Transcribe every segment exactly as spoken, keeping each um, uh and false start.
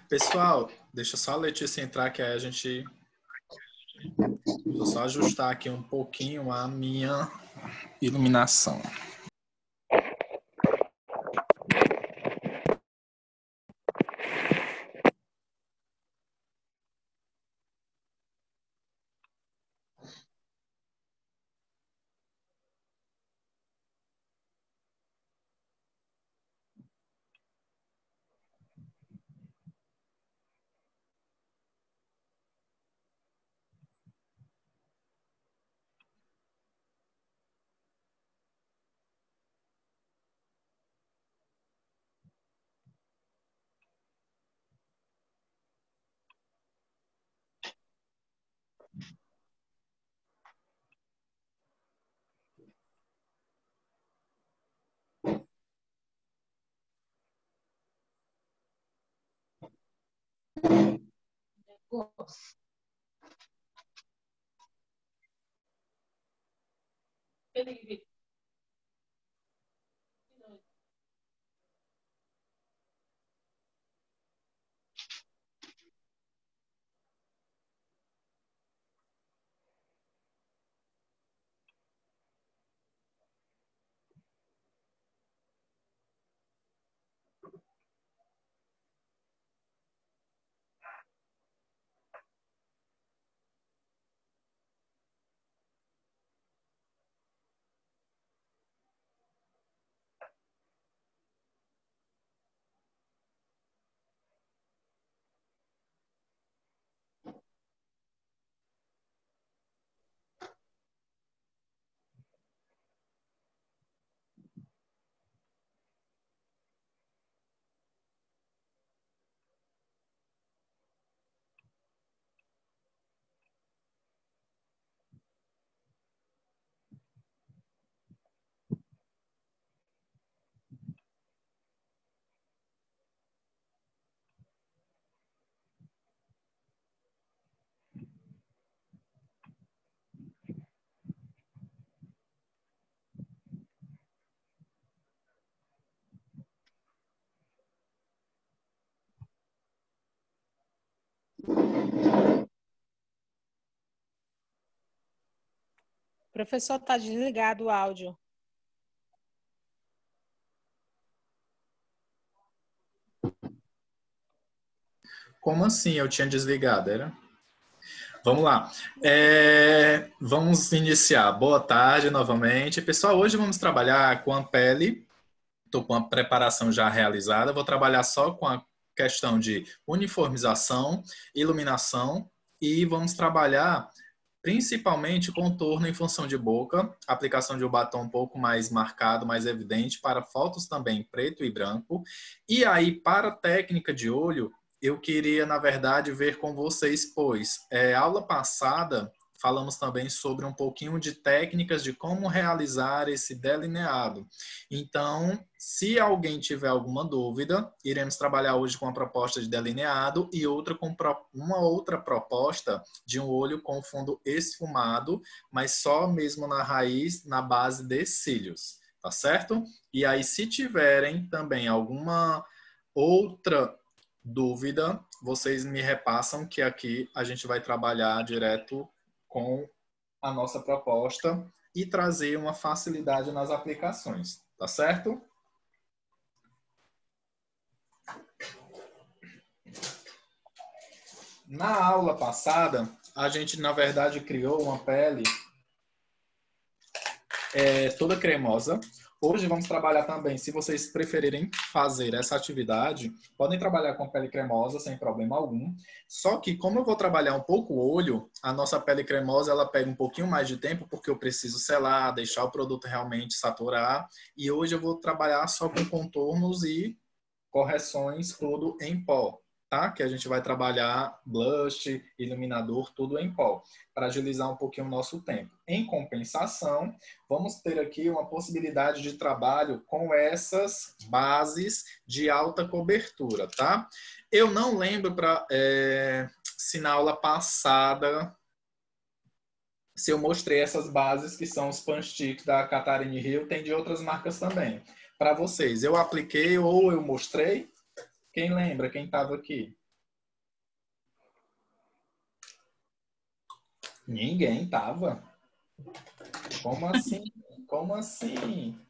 Pessoal, deixa só a Letícia entrar que aí a gente... Vou só ajustar aqui um pouquinho a minha iluminação. Professor, está desligado o áudio. Como assim eu tinha desligado, era? Vamos lá. É, vamos iniciar. Boa tarde novamente. Pessoal, hoje vamos trabalhar com a pele. Estou com a preparação já realizada. Vou trabalhar só com a questão de uniformização, iluminação e vamos trabalhar principalmente contorno em função de boca, aplicação de um batom um pouco mais marcado, mais evidente, para fotos também preto e branco. E aí, para a técnica de olho, eu queria, na verdade, ver com vocês, pois é, aula passada falamos também sobre um pouquinho de técnicas de como realizar esse delineado. Então, se alguém tiver alguma dúvida, iremos trabalhar hoje com a proposta de delineado e outra com uma outra proposta de um olho com fundo esfumado, mas só mesmo na raiz, na base de cílios, tá certo? E aí, se tiverem também alguma outra dúvida, vocês me repassam que aqui a gente vai trabalhar direto com a nossa proposta e trazer uma facilidade nas aplicações, tá certo? Na aula passada, a gente, na verdade, criou uma pele é, toda cremosa. Hoje vamos trabalhar também, se vocês preferirem fazer essa atividade, podem trabalhar com pele cremosa sem problema algum. Só que como eu vou trabalhar um pouco o olho, a nossa pele cremosa ela pega um pouquinho mais de tempo porque eu preciso selar, deixar o produto realmente saturar. E hoje eu vou trabalhar só com contornos e correções tudo em pó, tá? Que a gente vai trabalhar blush, iluminador, tudo em pó, para agilizar um pouquinho o nosso tempo. Em compensação, vamos ter aqui uma possibilidade de trabalho com essas bases de alta cobertura, tá? Eu não lembro para é, se na aula passada se eu mostrei essas bases que são os Punch Stick da Catarine Hill, tem de outras marcas também. Para vocês, eu apliquei ou eu mostrei? Quem lembra? Quem estava aqui? Ninguém tava. Como assim? Como assim?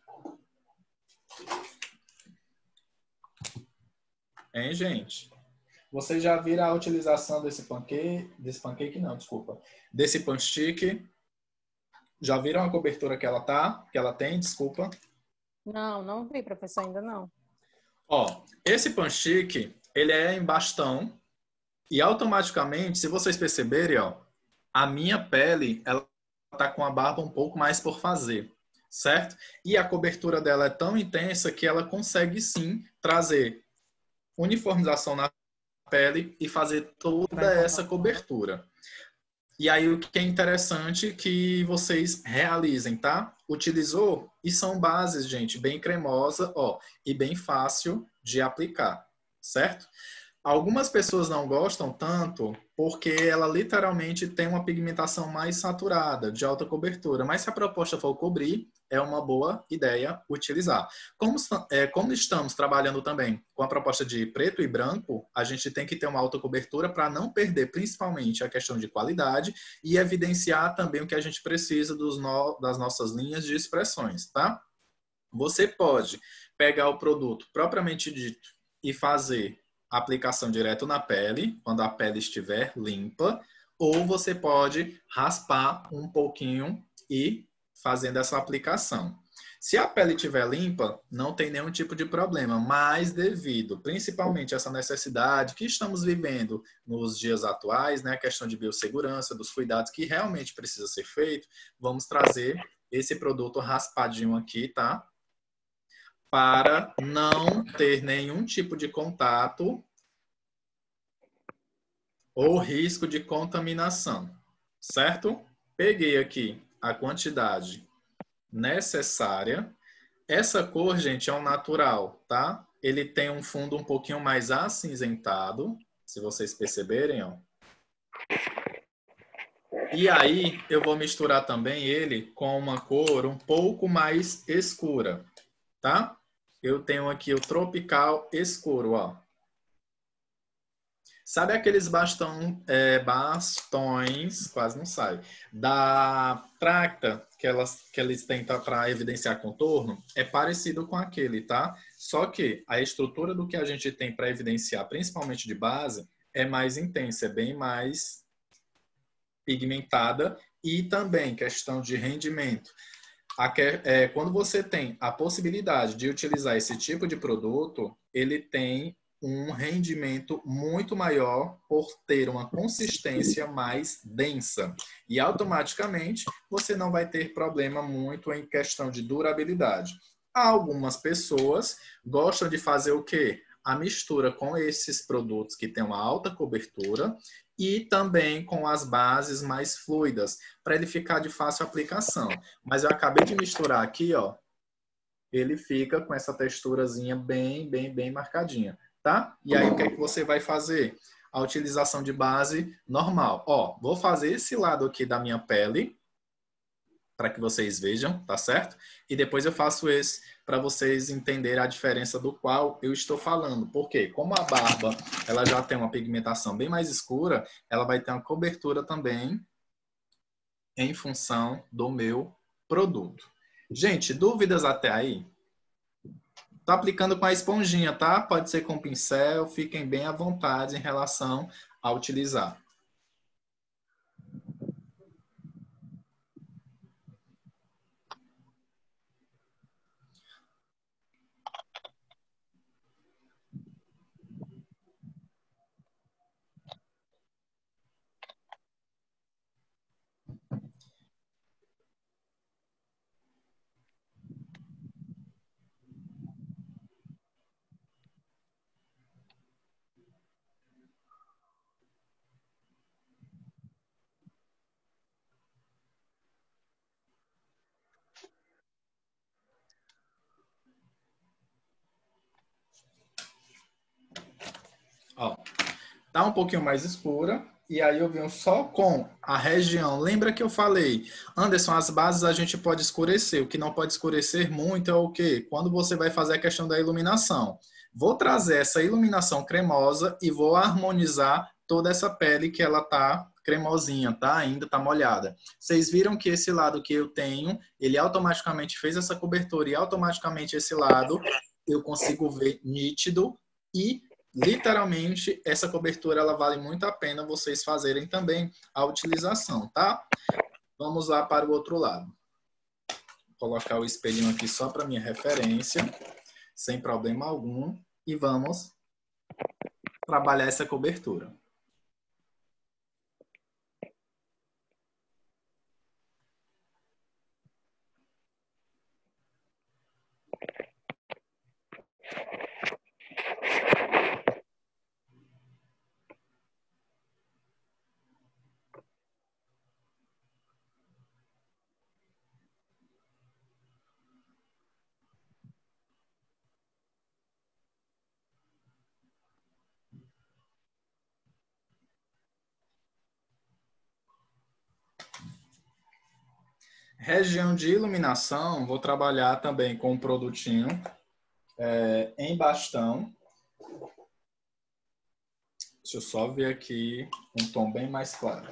Hein, gente? Vocês já viram a utilização desse pancake? Desse pancake não, desculpa. Desse pan stick? Já viram a cobertura que ela tá? Que ela tem, desculpa. Não, não vi, professor, ainda não. Ó, esse pan stick, ele é em bastão e automaticamente, se vocês perceberem, ó, a minha pele, ela tá com a barba um pouco mais por fazer, certo? E a cobertura dela é tão intensa que ela consegue sim trazer uniformização na pele e fazer toda essa cobertura. E aí o que é interessante que vocês realizem, tá? Utilizou e são bases, gente, bem cremosa, ó, e bem fácil de aplicar, certo? Algumas pessoas não gostam tanto porque ela literalmente tem uma pigmentação mais saturada, de alta cobertura. Mas se a proposta for cobrir, é uma boa ideia utilizar. Como, é, como estamos trabalhando também com a proposta de preto e branco, a gente tem que ter uma alta cobertura para não perder principalmente a questão de qualidade e evidenciar também o que a gente precisa dos no, das nossas linhas de expressões, tá? Você pode pegar o produto propriamente dito e fazer aplicação direto na pele, quando a pele estiver limpa, ou você pode raspar um pouquinho e fazendo essa aplicação. Se a pele estiver limpa, não tem nenhum tipo de problema, mas devido principalmente a essa necessidade que estamos vivendo nos dias atuais, né, a questão de biossegurança, dos cuidados que realmente precisa ser feito, vamos trazer esse produto raspadinho aqui, tá? Para não ter nenhum tipo de contato ou risco de contaminação, certo? Peguei aqui a quantidade necessária. Essa cor, gente, é um natural, tá? Ele tem um fundo um pouquinho mais acinzentado, se vocês perceberem, ó. E aí, eu vou misturar também ele com uma cor um pouco mais escura, tá? Eu tenho aqui o tropical escuro, ó. Sabe aqueles bastão, é, bastões, quase não sai, da Tracta, que, elas, que eles tentam para evidenciar contorno? É parecido com aquele, tá? Só que a estrutura do que a gente tem para evidenciar, principalmente de base, é mais intensa, é bem mais pigmentada e também questão de rendimento. É, quando você tem a possibilidade de utilizar esse tipo de produto, ele tem um rendimento muito maior por ter uma consistência mais densa. E automaticamente você não vai ter problema muito em questão de durabilidade. Algumas pessoas gostam de fazer o quê? A mistura com esses produtos que têm uma alta cobertura e também com as bases mais fluidas, para ele ficar de fácil aplicação. Mas eu acabei de misturar aqui, ó, ele fica com essa texturazinha bem, bem, bem marcadinha, tá? E aí o que é que você vai fazer? A utilização de base normal. Ó, vou fazer esse lado aqui da minha pele, para que vocês vejam, tá certo? E depois eu faço esse para vocês entenderem a diferença do qual eu estou falando. Porque como a barba ela já tem uma pigmentação bem mais escura, ela vai ter uma cobertura também em função do meu produto. Gente, dúvidas até aí? Tô aplicando com a esponjinha, tá? Pode ser com pincel, fiquem bem à vontade em relação a utilizar. Ó, tá um pouquinho mais escura. E aí eu venho só com a região. Lembra que eu falei, Anderson, as bases a gente pode escurecer. O que não pode escurecer muito é o quê? Quando você vai fazer a questão da iluminação. Vou trazer essa iluminação cremosa e vou harmonizar toda essa pele que ela tá cremosinha, tá? Ainda tá molhada. Vocês viram que esse lado que eu tenho, ele automaticamente fez essa cobertura e automaticamente esse lado eu consigo ver nítido e literalmente essa cobertura ela vale muito a pena vocês fazerem também a utilização, tá? Vamos lá para o outro lado. Vou colocar o espelhinho aqui só para minha referência, sem problema algum, e vamos trabalhar essa cobertura. Região de iluminação, vou trabalhar também com um produtinho é, em bastão. Deixa eu só ver aqui um tom bem mais claro.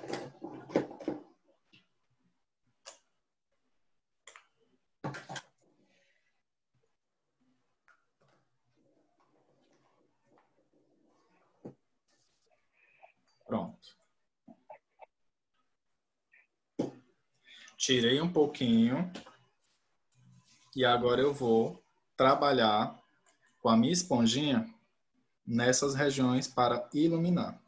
Pronto. Tirei um pouquinho e agora eu vou trabalhar com a minha esponjinha nessas regiões para iluminar.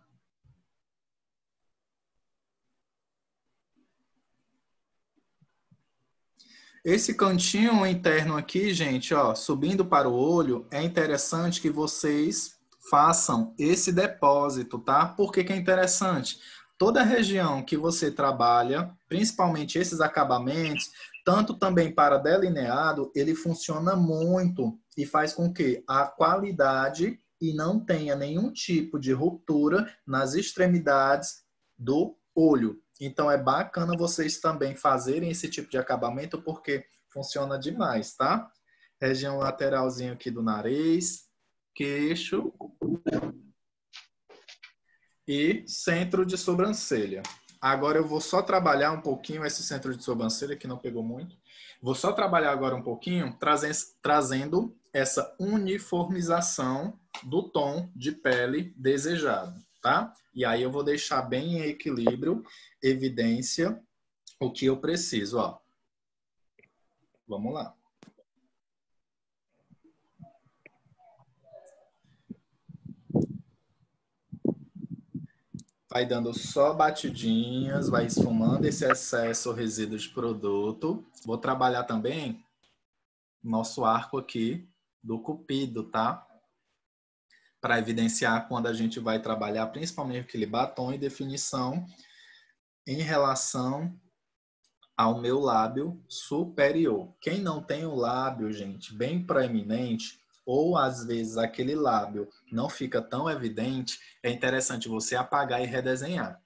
Esse cantinho interno aqui, gente, ó, subindo para o olho, é interessante que vocês façam esse depósito, tá? Por que que é interessante? Toda região que você trabalha, principalmente esses acabamentos, tanto também para delineado, ele funciona muito e faz com que a qualidade e não tenha nenhum tipo de ruptura nas extremidades do olho. Então, é bacana vocês também fazerem esse tipo de acabamento, porque funciona demais, tá? Região lateralzinha aqui do nariz, queixo e centro de sobrancelha. Agora eu vou só trabalhar um pouquinho esse centro de sobrancelha, que não pegou muito. Vou só trabalhar agora um pouquinho, trazendo essa uniformização do tom de pele desejado, tá? E aí eu vou deixar bem em equilíbrio, evidência, o que eu preciso, ó. Vamos lá. Vai dando só batidinhas, vai esfumando esse excesso ou resíduo de produto. Vou trabalhar também nosso arco aqui do cupido, tá? Para evidenciar quando a gente vai trabalhar, principalmente aquele batom e definição em relação ao meu lábio superior. Quem não tem o lábio, gente, bem proeminente, ou às vezes aquele lábio não fica tão evidente, é interessante você apagar e redesenhar.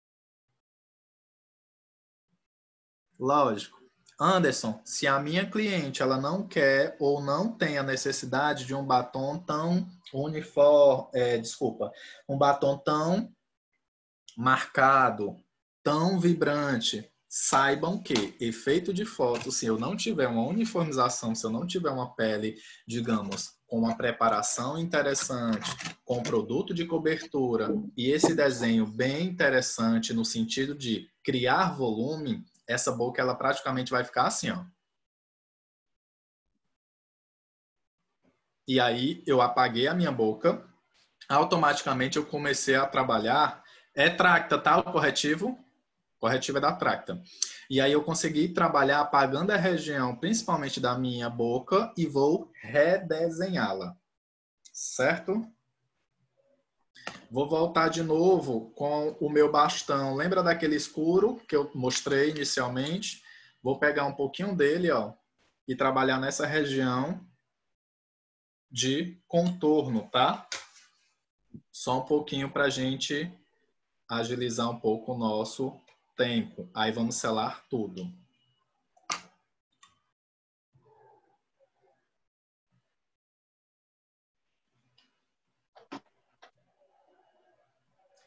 Lógico. Anderson, se a minha cliente ela não quer ou não tem a necessidade de um batom tão uniforme, é, desculpa, um batom tão marcado, tão vibrante, saibam que efeito de foto, se eu não tiver uma uniformização, se eu não tiver uma pele, digamos, com uma preparação interessante, com produto de cobertura e esse desenho bem interessante no sentido de criar volume, essa boca ela praticamente vai ficar assim, ó. E aí eu apaguei a minha boca, automaticamente eu comecei a trabalhar. É Tracta, tá? O corretivo? O corretivo é da Tracta. E aí eu consegui trabalhar apagando a região, principalmente da minha boca, e vou redesenhá-la. Certo? Vou voltar de novo com o meu bastão. Lembra daquele escuro que eu mostrei inicialmente? Vou pegar um pouquinho dele, ó, e trabalhar nessa região de contorno, tá? Só um pouquinho para a gente agilizar um pouco o nosso tempo. Aí vamos selar tudo.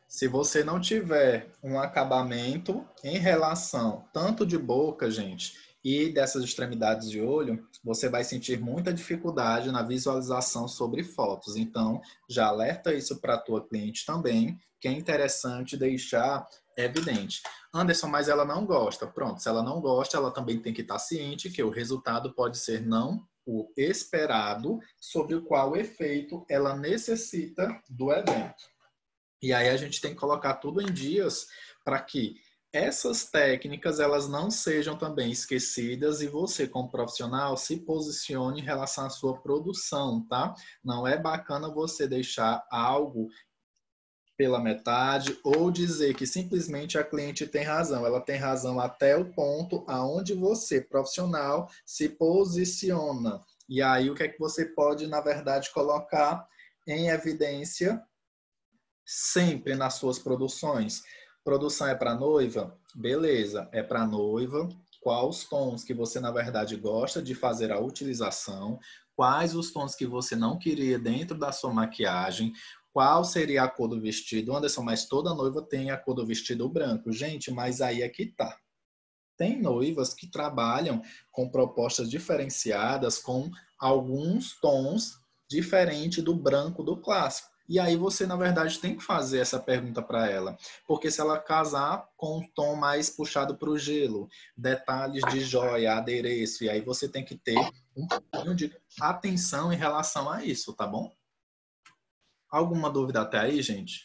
Se você não tiver um acabamento em relação tanto de boca, gente, e dessas extremidades de olho, você vai sentir muita dificuldade na visualização sobre fotos. Então, já alerta isso para a tua cliente também, que é interessante deixar evidente. Anderson, mas ela não gosta. Pronto, se ela não gosta, ela também tem que estar ciente que o resultado pode ser não o esperado, sobre o qual efeito ela necessita do evento. E aí a gente tem que colocar tudo em dias para que essas técnicas elas não sejam também esquecidas e você, como profissional, se posicione em relação à sua produção, tá? Não é bacana você deixar algo pela metade ou dizer que simplesmente a cliente tem razão. Ela tem razão até o ponto aonde você, profissional, se posiciona. E aí o que é que você pode, na verdade, colocar em evidência sempre nas suas produções? Produção é para noiva? Beleza, é para noiva. Quais os tons que você, na verdade, gosta de fazer a utilização? Quais os tons que você não queria dentro da sua maquiagem? Qual seria a cor do vestido? Anderson, mas toda noiva tem a cor do vestido branco. Gente, mas aí é que tá. Tem noivas que trabalham com propostas diferenciadas, com alguns tons diferentes do branco do clássico. E aí você, na verdade, tem que fazer essa pergunta para ela. Porque se ela casar com um tom mais puxado para o gelo, detalhes de joia, adereço, e aí você tem que ter um pouquinho de atenção em relação a isso, tá bom? Alguma dúvida até aí, gente?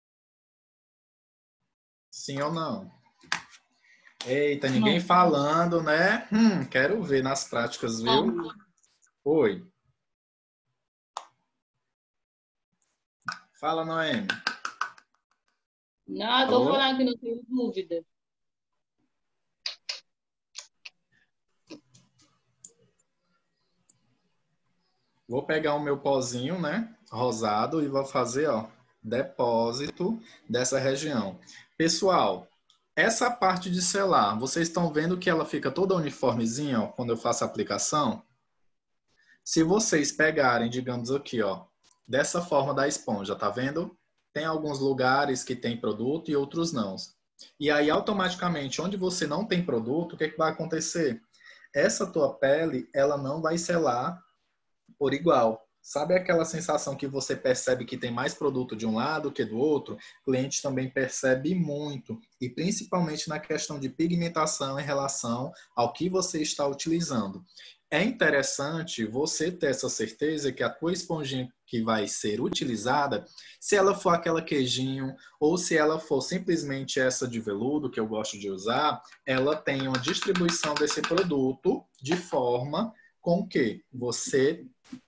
Sim ou não? Eita, ninguém falando, né? Hum, quero ver nas práticas, viu? Oi. Fala, Noemi. Não, tô Alô? falando que não tenho dúvida. Vou pegar o meu pozinho, né? Rosado e vou fazer, ó, depósito dessa região. Pessoal, essa parte de selar, vocês estão vendo que ela fica toda uniformezinha, ó, quando eu faço a aplicação? Se vocês pegarem, digamos aqui, ó, dessa forma da esponja, tá vendo? Tem alguns lugares que tem produto e outros não. E aí, automaticamente, onde você não tem produto, o que, é que vai acontecer? Essa tua pele, ela não vai selar por igual. Sabe aquela sensação que você percebe que tem mais produto de um lado que do outro? O cliente também percebe muito. E principalmente na questão de pigmentação em relação ao que você está utilizando. É interessante você ter essa certeza que a tua esponjinha que vai ser utilizada, se ela for aquela queijinho ou se ela for simplesmente essa de veludo que eu gosto de usar, ela tem uma distribuição desse produto de forma com que você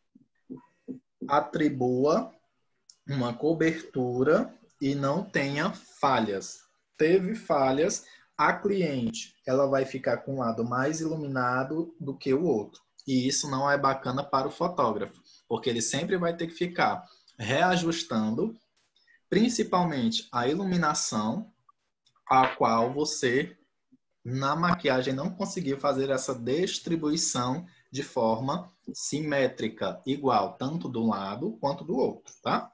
atribua uma cobertura e não tenha falhas. Teve falhas, a cliente ela vai ficar com um lado mais iluminado do que o outro. E isso não é bacana para o fotógrafo, porque ele sempre vai ter que ficar reajustando, principalmente a iluminação, a qual você, na maquiagem, não conseguiu fazer essa distribuição de forma simétrica, igual, tanto de um lado quanto do outro, tá?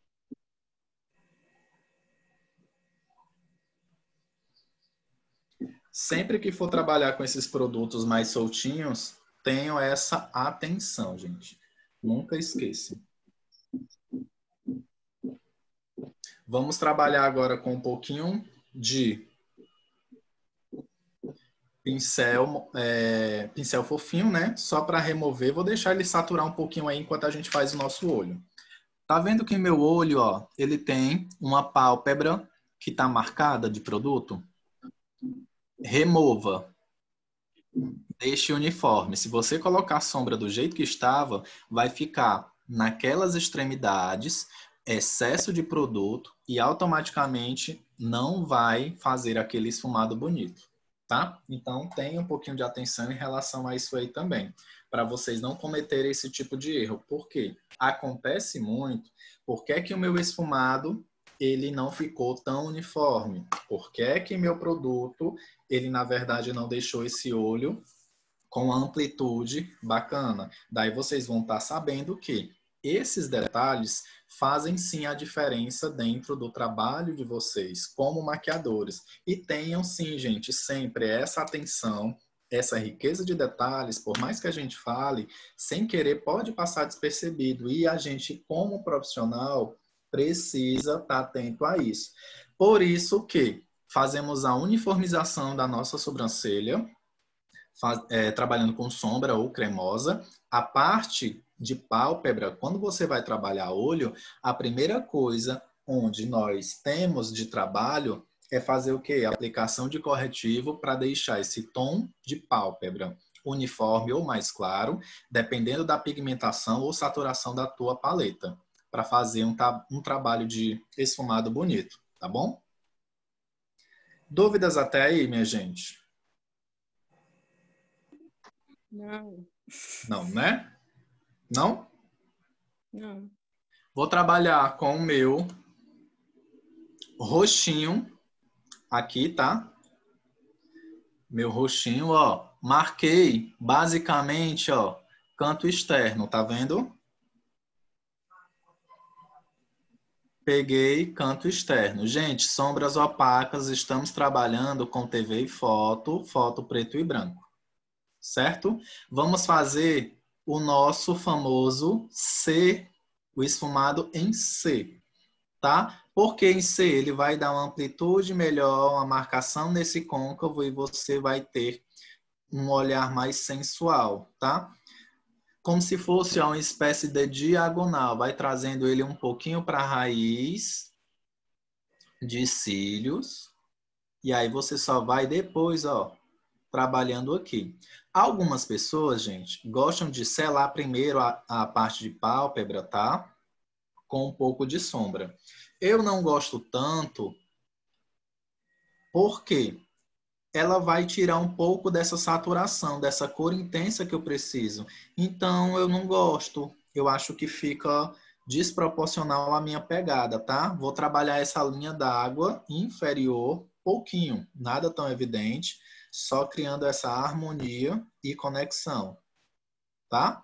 Sempre que for trabalhar com esses produtos mais soltinhos, tenham essa atenção, gente. Nunca esqueçam. Vamos trabalhar agora com um pouquinho de pincel, é, pincel fofinho, né? Só para remover, vou deixar ele saturar um pouquinho aí enquanto a gente faz o nosso olho. Tá vendo que meu olho, ó, ele tem uma pálpebra que tá marcada de produto? Remova. Deixe uniforme. Se você colocar a sombra do jeito que estava, vai ficar naquelas extremidades, excesso de produto e automaticamente não vai fazer aquele esfumado bonito, tá? Então, tenha um pouquinho de atenção em relação a isso aí também, para vocês não cometerem esse tipo de erro. Por quê? Acontece muito. Por que é que o meu esfumado ele não ficou tão uniforme? Por que é que meu produto, ele na verdade não deixou esse olho com amplitude bacana? Daí vocês vão estar sabendo que esses detalhes fazem sim a diferença dentro do trabalho de vocês como maquiadores. E tenham sim, gente, sempre essa atenção, essa riqueza de detalhes, por mais que a gente fale, sem querer pode passar despercebido. E a gente, como profissional, precisa estar atento a isso. Por isso que fazemos a uniformização da nossa sobrancelha, faz, é, trabalhando com sombra ou cremosa. A parte de pálpebra, quando você vai trabalhar olho, a primeira coisa onde nós temos de trabalho é fazer o quê? Aplicação de corretivo para deixar esse tom de pálpebra uniforme ou mais claro, dependendo da pigmentação ou saturação da tua paleta, para fazer um, um trabalho de esfumado bonito, tá bom? Dúvidas até aí, minha gente? Não. Não, né? Não? Não. Vou trabalhar com o meu roxinho aqui, tá? Meu roxinho, ó. Marquei basicamente, ó, canto externo, tá vendo? Peguei canto externo. Gente, sombras opacas, estamos trabalhando com T V e foto, foto preto e branco. Certo? Vamos fazer o nosso famoso C, o esfumado em C, tá? Porque em C ele vai dar uma amplitude melhor, uma marcação nesse côncavo e você vai ter um olhar mais sensual, tá? Como se fosse uma espécie de diagonal, vai trazendo ele um pouquinho para a raiz de cílios e aí você só vai depois, ó, trabalhando aqui. Algumas pessoas, gente, gostam de selar primeiro a, a parte de pálpebra, tá? Com um pouco de sombra. Eu não gosto tanto porque ela vai tirar um pouco dessa saturação, dessa cor intensa que eu preciso. Então, eu não gosto. Eu acho que fica desproporcional à minha pegada, tá? Vou trabalhar essa linha d'água inferior, pouquinho, nada tão evidente, só criando essa harmonia e conexão, tá?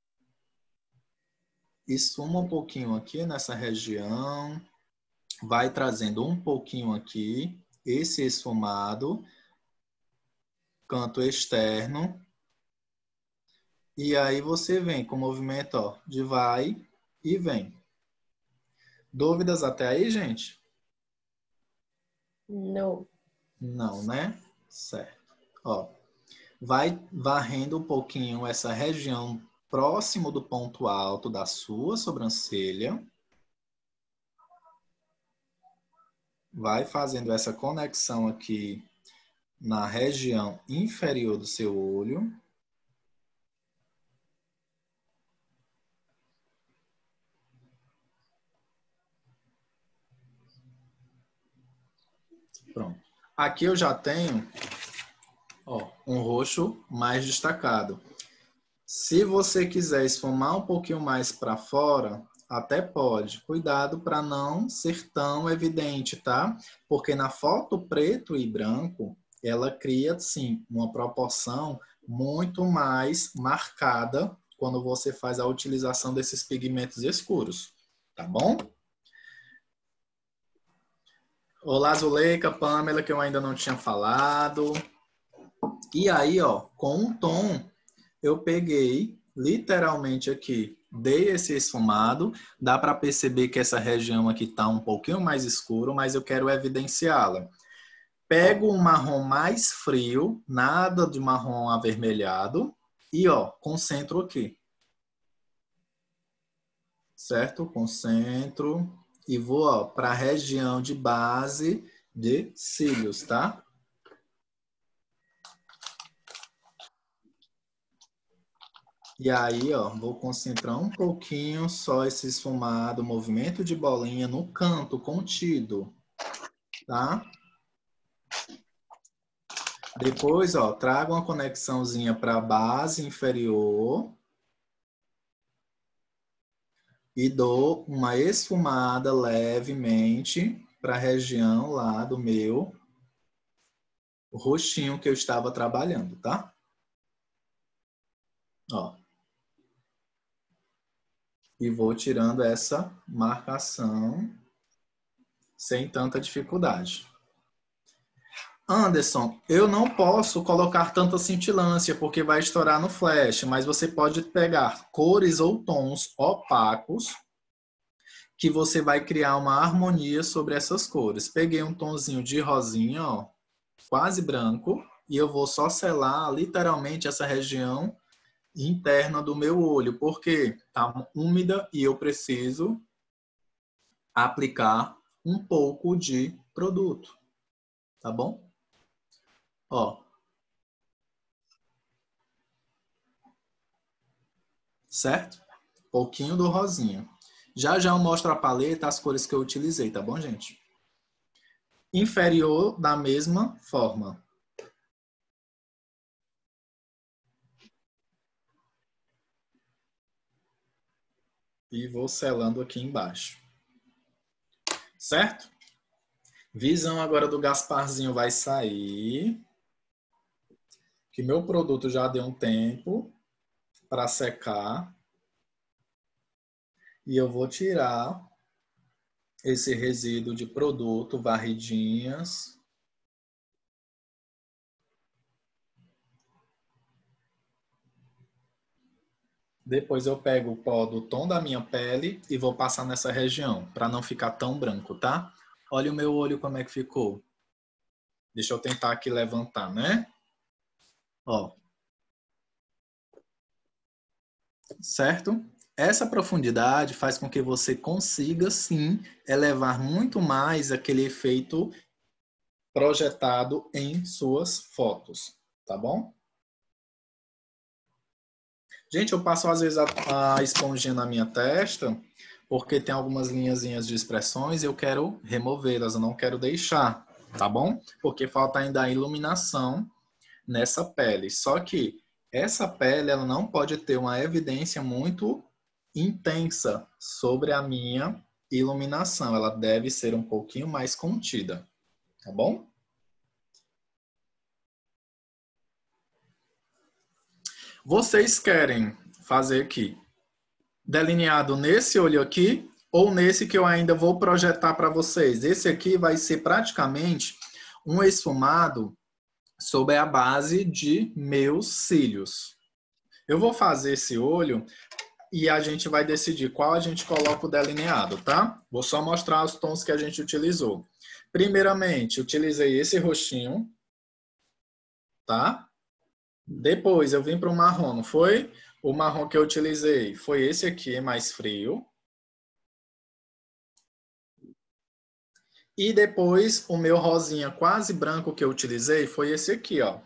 Esfuma um pouquinho aqui nessa região, vai trazendo um pouquinho aqui, esse esfumado, canto externo, e aí você vem com o movimento, ó, de vai e vem. Dúvidas até aí, gente? Não. Não, né? Certo. Ó, vai varrendo um pouquinho essa região próximo do ponto alto da sua sobrancelha. Vai fazendo essa conexão aqui na região inferior do seu olho. Pronto. Aqui eu já tenho, ó, um roxo mais destacado. Se você quiser esfumar um pouquinho mais para fora, até pode. Cuidado para não ser tão evidente, tá? Porque na foto preto e branco, ela cria, sim, uma proporção muito mais marcada quando você faz a utilização desses pigmentos escuros, tá bom? Olá, Zuleika, Pamela, que eu ainda não tinha falado. E aí, ó, com um tom, eu peguei literalmente aqui, dei esse esfumado. Dá para perceber que essa região aqui tá um pouquinho mais escuro, mas eu quero evidenciá-la. Pego um marrom mais frio, nada de marrom avermelhado, e ó, concentro aqui. Certo? Concentro e vou para a região de base de cílios, tá? E aí, ó, vou concentrar um pouquinho só esse esfumado, movimento de bolinha no canto contido, tá? Depois, ó, trago uma conexãozinha para a base inferior e dou uma esfumada levemente para a região lá do meu roxinho que eu estava trabalhando, tá? Ó. e vou tirando essa marcação sem tanta dificuldade. Anderson, eu não posso colocar tanta cintilância porque vai estourar no flash, mas você pode pegar cores ou tons opacos que você vai criar uma harmonia sobre essas cores. Peguei um tonzinho de rosinha, ó, quase branco, e eu vou só selar literalmente essa região interna do meu olho, porque tá úmida e eu preciso aplicar um pouco de produto, tá bom? Ó. Certo? Pouquinho do rosinha. Já já eu mostro a paleta, as cores que eu utilizei, tá bom, gente? Inferior da mesma forma. E vou selando aqui embaixo. Certo? Visão agora do Gasparzinho vai sair. Que meu produto já deu um tempo para secar. E eu vou tirar esse resíduo de produto, varridinhas. Depois eu pego o pó do tom da minha pele e vou passar nessa região, para não ficar tão branco, tá? Olha o meu olho como é que ficou. Deixa eu tentar aqui levantar, né? Ó. Certo? Essa profundidade faz com que você consiga, sim, elevar muito mais aquele efeito projetado em suas fotos, tá bom? Gente, eu passo às vezes a, a esponjinha na minha testa, porque tem algumas linhazinhas de expressões e eu quero removê-las, eu não quero deixar, tá bom? Porque falta ainda a iluminação nessa pele. Só que essa pele ela não pode ter uma evidência muito intensa sobre a minha iluminação. Ela deve ser um pouquinho mais contida, tá bom? Vocês querem fazer aqui delineado nesse olho aqui ou nesse que eu ainda vou projetar para vocês? Esse aqui vai ser praticamente um esfumado sobre a base de meus cílios. Eu vou fazer esse olho e a gente vai decidir qual a gente coloca o delineado, tá? Vou só mostrar os tons que a gente utilizou. Primeiramente, utilizei esse roxinho, tá? Depois eu vim para o marrom, não foi? O marrom que eu utilizei foi esse aqui, mais frio. E depois o meu rosinha quase branco que eu utilizei foi esse aqui, ó.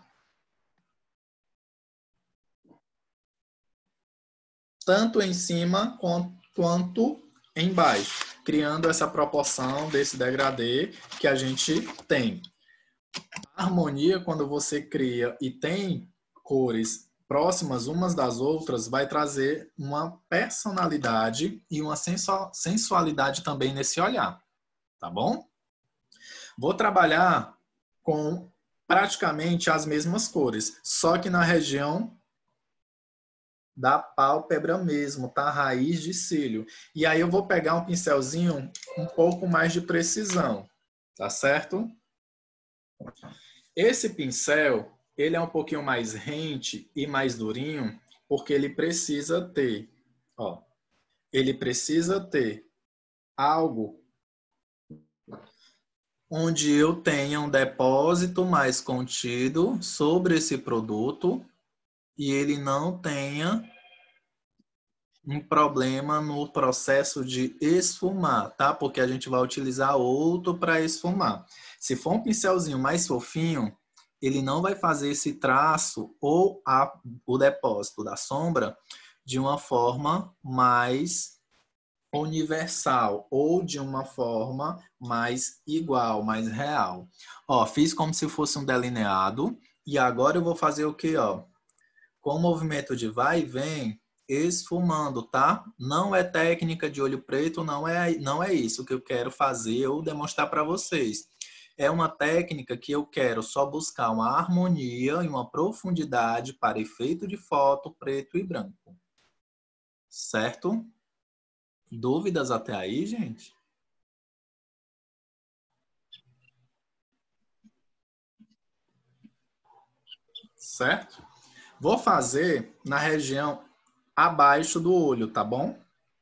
Tanto em cima quanto embaixo, criando essa proporção desse degradê que a gente tem. A harmonia, quando você cria e tem cores próximas umas das outras, vai trazer uma personalidade e uma sensualidade também nesse olhar, tá bom? Vou trabalhar com praticamente as mesmas cores, só que na região da pálpebra mesmo, tá? Raiz de cílio. E aí eu vou pegar um pincelzinho um pouco mais de precisão, tá certo? Esse pincel, ele é um pouquinho mais rente e mais durinho, porque ele precisa ter, ó, ele precisa ter algo onde eu tenha um depósito mais contido sobre esse produto e ele não tenha um problema no processo de esfumar, tá? Porque a gente vai utilizar outro para esfumar. Se for um pincelzinho mais fofinho, ele não vai fazer esse traço ou a, o depósito da sombra de uma forma mais universal ou de uma forma mais igual, mais real. Ó, fiz como se fosse um delineado e agora eu vou fazer o que, ó? Com o movimento de vai e vem, esfumando, tá? Não é técnica de olho preto, não é, não é isso que eu quero fazer ou demonstrar para vocês. É uma técnica que eu quero só buscar uma harmonia e uma profundidade para efeito de foto preto e branco. Certo? Dúvidas até aí, gente? Certo? Vou fazer na região abaixo do olho, tá bom?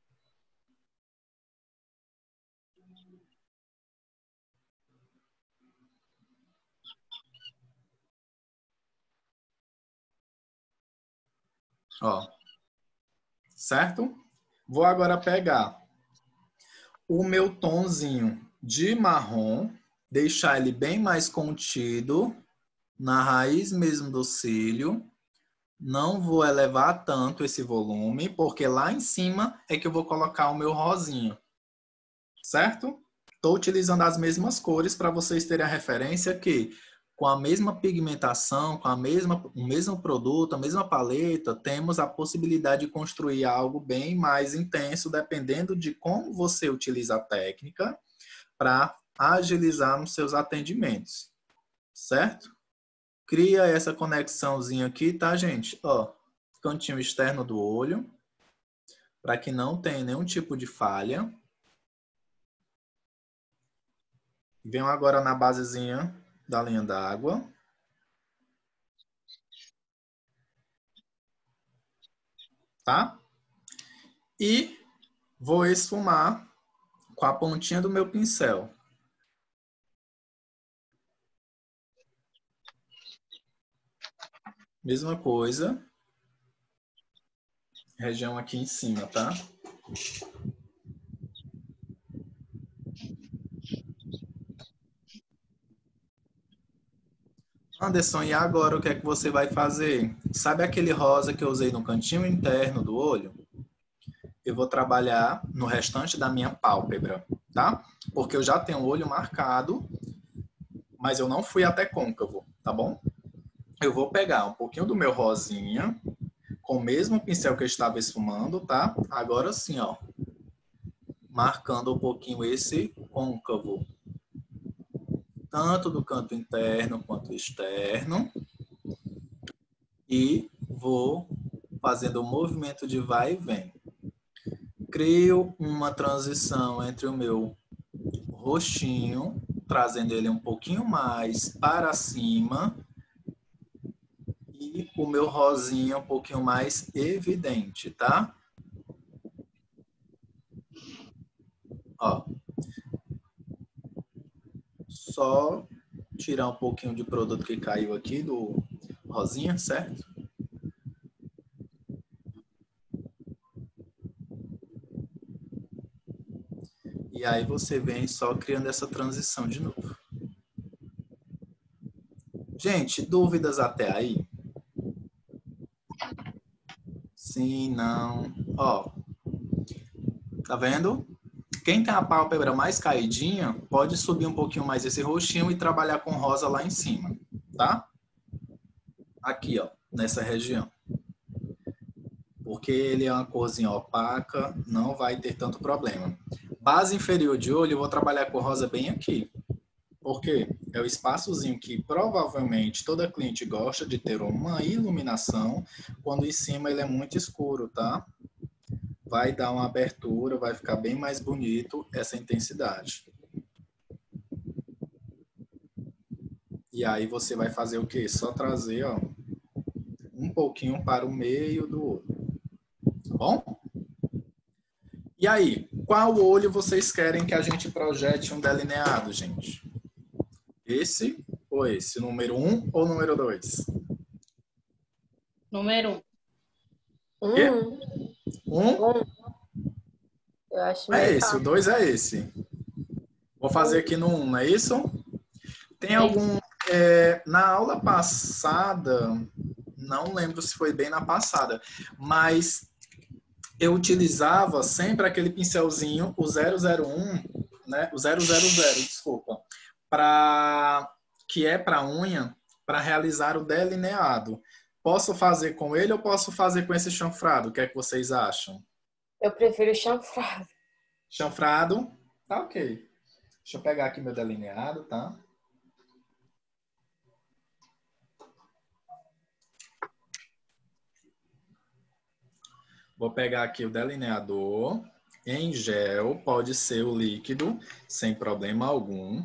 Ó, certo? Vou agora pegar o meu tonzinho de marrom, deixar ele bem mais contido, na raiz mesmo do cílio. Não vou elevar tanto esse volume, porque lá em cima é que eu vou colocar o meu rosinho. Certo? Estou utilizando as mesmas cores para vocês terem a referência que com a mesma pigmentação, com a mesma, o mesmo produto, a mesma paleta, temos a possibilidade de construir algo bem mais intenso, dependendo de como você utiliza a técnica para agilizar nos seus atendimentos, certo? Cria essa conexãozinha aqui, tá, gente? Ó, cantinho externo do olho, para que não tenha nenhum tipo de falha. Venho agora na basezinha da linha d'água. Tá? E vou esfumar com a pontinha do meu pincel. Mesma coisa. Região aqui em cima, tá? Anderson, e agora o que é que você vai fazer? Sabe aquele rosa que eu usei no cantinho interno do olho? Eu vou trabalhar no restante da minha pálpebra, tá? Porque eu já tenho o olho marcado, mas eu não fui até côncavo, tá bom? Eu vou pegar um pouquinho do meu rosinha, com o mesmo pincel que eu estava esfumando, tá? Agora sim, ó. Marcando um pouquinho esse côncavo. Tanto do canto interno quanto externo. E vou fazendo o movimento de vai e vem. Crio uma transição entre o meu rostinho, trazendo ele um pouquinho mais para cima, e o meu rosinha um pouquinho mais evidente, tá? Ó. Só tirar um pouquinho de produto que caiu aqui do rosinha, certo? E aí você vem só criando essa transição de novo. Gente, dúvidas até aí? Sim, não. Ó, tá vendo? Quem tem a pálpebra mais caidinha, pode subir um pouquinho mais esse roxinho e trabalhar com rosa lá em cima, tá? Aqui, ó, nessa região. Porque ele é uma corzinha opaca, não vai ter tanto problema. Base inferior de olho, eu vou trabalhar com rosa bem aqui. Porque é o espaçozinho que provavelmente toda cliente gosta de ter uma iluminação, quando em cima ele é muito escuro, tá? Vai dar uma abertura, vai ficar bem mais bonito essa intensidade. E aí você vai fazer o quê? Só trazer, ó, um pouquinho para o meio do olho. Tá bom? E aí, qual olho vocês querem que a gente projete um delineado, gente? Esse ou esse? Número um ou número dois? Número um. Quê? Um. Um? Um. Eu acho É melhor. esse, o dois é esse. Vou fazer aqui no um, não é isso? Tem algum... É, na aula passada, não lembro se foi bem na passada, mas eu utilizava sempre aquele pincelzinho, o zero zero um, né? O zero zero zero, desculpa, para que é para unha, para realizar o delineado. Posso fazer com ele ou posso fazer com esse chanfrado? O que é que vocês acham? Eu prefiro chanfrado. Chanfrado? Tá ok. Deixa eu pegar aqui meu delineado, tá? Vou pegar aqui o delineador. Em gel, pode ser o líquido, sem problema algum.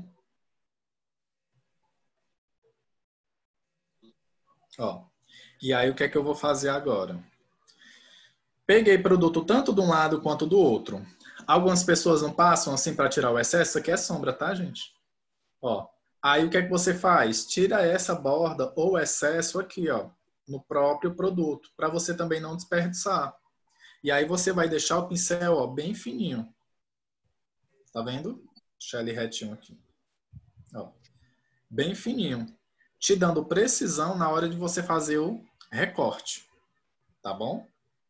Ó, e aí, o que é que eu vou fazer agora? Peguei produto tanto de um lado quanto do outro. Algumas pessoas não passam assim para tirar o excesso. Isso aqui é sombra, tá, gente? Ó, aí o que é que você faz? Tira essa borda ou excesso aqui, ó, no próprio produto, para você também não desperdiçar. E aí você vai deixar o pincel, ó, bem fininho. Tá vendo? Deixa ele retinho aqui. Ó, bem fininho. Te dando precisão na hora de você fazer o recorte. Tá bom?